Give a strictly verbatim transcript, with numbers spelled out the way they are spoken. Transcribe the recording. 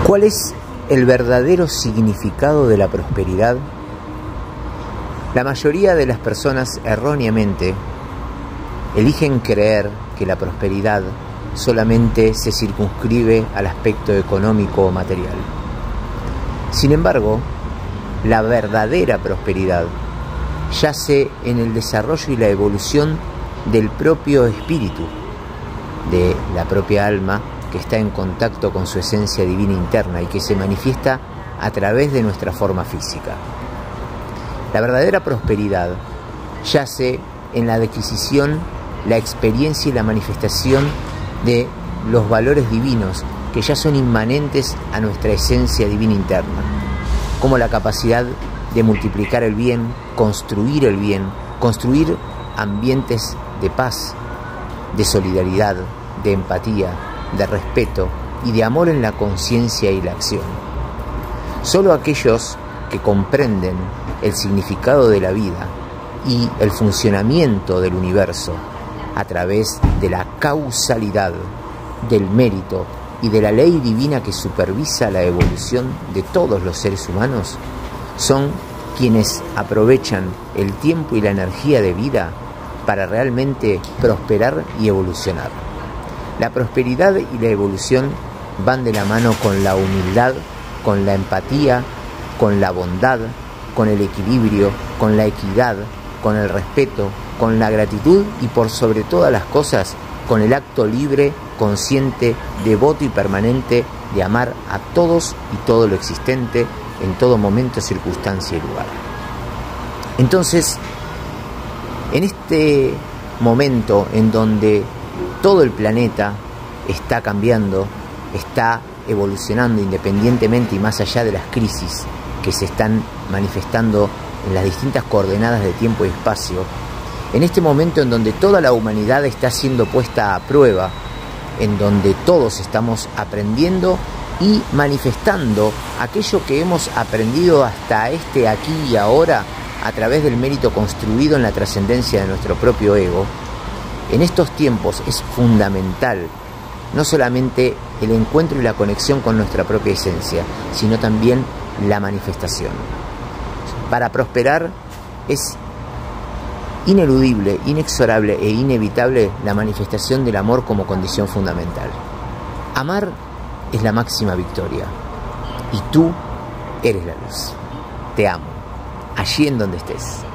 ¿Cuál es el verdadero significado de la prosperidad? La mayoría de las personas erróneamente eligen creer que la prosperidad solamente se circunscribe al aspecto económico o material. Sin embargo, la verdadera prosperidad yace en el desarrollo y la evolución del propio espíritu, de la propia alma, que está en contacto con su esencia divina interna y que se manifiesta a través de nuestra forma física. La verdadera prosperidad yace en la adquisición, la experiencia y la manifestación de los valores divinos que ya son inmanentes a nuestra esencia divina interna, como la capacidad de multiplicar el bien, construir el bien, construir ambientes de paz, de solidaridad, de empatía, de respeto y de amor en la conciencia y la acción. Solo aquellos que comprenden el significado de la vida y el funcionamiento del universo a través de la causalidad, del mérito y de la ley divina que supervisa la evolución de todos los seres humanos, son quienes aprovechan el tiempo y la energía de vida para realmente prosperar y evolucionar. La prosperidad y la evolución van de la mano con la humildad, con la empatía, con la bondad, con el equilibrio, con la equidad, con el respeto, con la gratitud y por sobre todas las cosas, con el acto libre, consciente, devoto y permanente de amar a todos y todo lo existente en todo momento, circunstancia y lugar. Entonces, en este momento en donde todo el planeta está cambiando, está evolucionando independientemente y más allá de las crisis que se están manifestando en las distintas coordenadas de tiempo y espacio, en este momento en donde toda la humanidad está siendo puesta a prueba, en donde todos estamos aprendiendo y manifestando aquello que hemos aprendido hasta este aquí y ahora a través del mérito construido en la trascendencia de nuestro propio ego, en estos tiempos es fundamental no solamente el encuentro y la conexión con nuestra propia esencia, sino también la manifestación. Para prosperar es ineludible, inexorable e inevitable la manifestación del amor como condición fundamental. Amar es la máxima victoria y tú eres la luz. Te amo, allí en donde estés.